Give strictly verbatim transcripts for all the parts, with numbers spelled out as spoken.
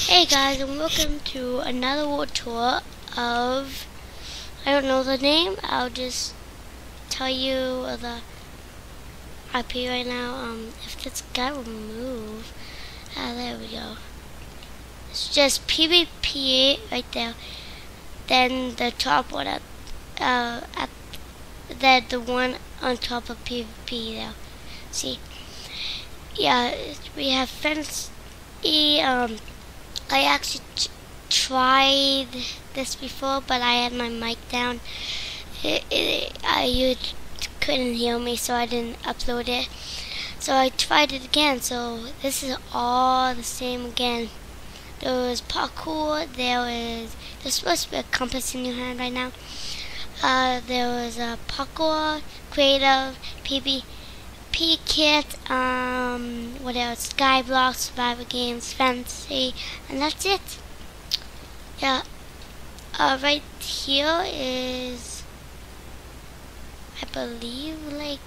Hey guys, and welcome to another world tour of, I don't know the name, I'll just tell you the I P right now. Um, if this guy will move, ah, there we go. It's just PvP right there. Then the top one at, uh, at, then the one on top of PvP there. See, yeah, we have fence E, um, I actually tried this before, but I had my mic down. It, it, I, you couldn't hear me, so I didn't upload it. So I tried it again, so this is all the same again. There was parkour, there was, there's supposed to be a compass in your hand right now. Uh, there was a parkour, creative, PvP kit, um, what else, Skyblock, survival games, fantasy, and that's it. Yeah, uh, right here is, I believe, like,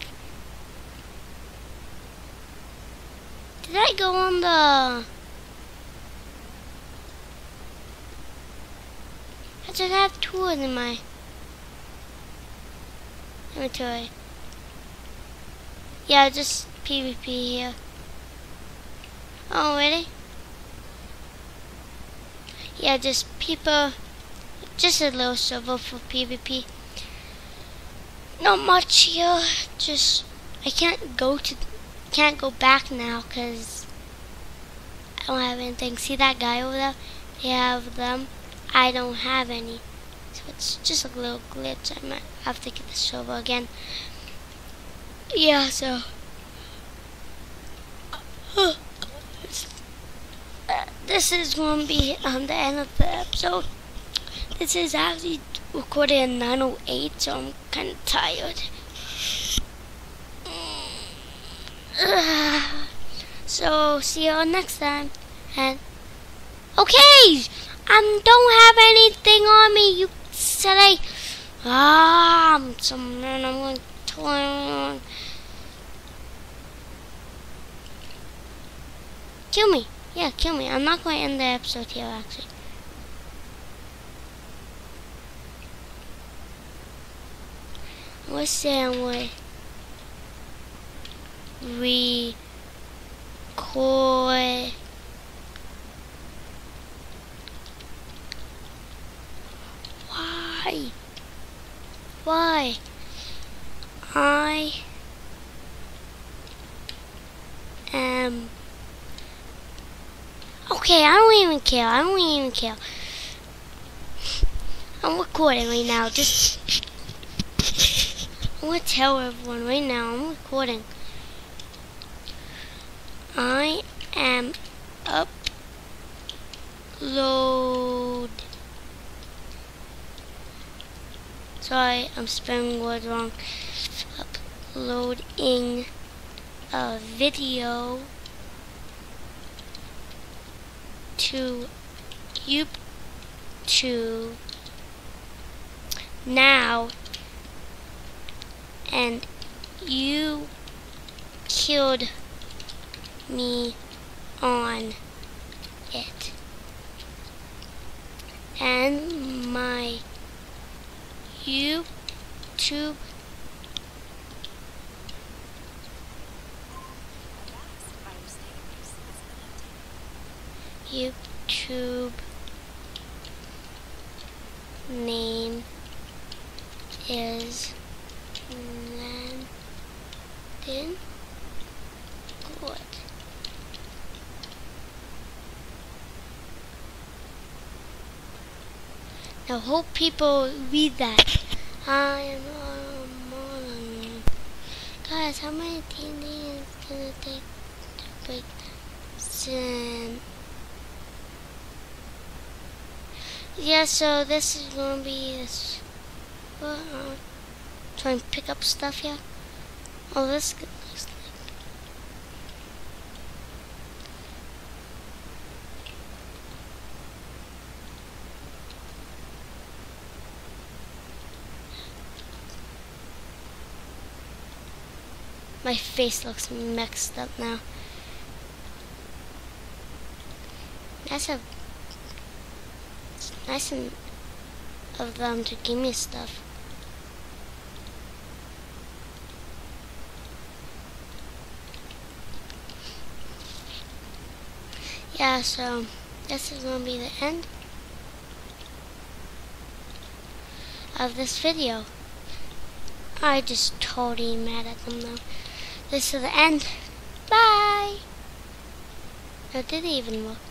did I go on the, I just have tours in my inventory. Yeah, just PvP here. Oh, really? Yeah, just people, just a little server for PvP. Not much here. Just I can't go to, can't go back now because I don't have anything. See that guy over there? They have them. I don't have any. So it's just a little glitch. I might have to get the server again. Yeah, so uh, this is going to be um, the end of the episode. This is actually recorded in nine oh eight, so I'm kind of tired. Uh, so see you all next time. And okay, I don't have anything on me. You said I ah, I'm some man. I'm going to turn. Kill me. Yeah, kill me. I'm not going to end the episode here, actually. Let's say I'm going to record. Why? Why? I am... Okay, I don't even care. I don't even care. I'm recording right now. Just, I'm gonna tell everyone right now. I'm recording. I am upload. Sorry, I'm spelling words wrong. Uploading a video to YouTube now, and you killed me on it, and my YouTube YouTube name is Landon Good. Now hope people read that. I am um, guys, how many D and D is gonna take to break sin? Yeah, so this is gonna be this. Well, uh, try and pick up stuff here. Oh, this looks like. My face looks mixed up now. That's a was nice and of them to give me stuff. Yeah, so this is going to be the end of this video. I just totally mad at them though. This is the end. Bye! That didn't even work.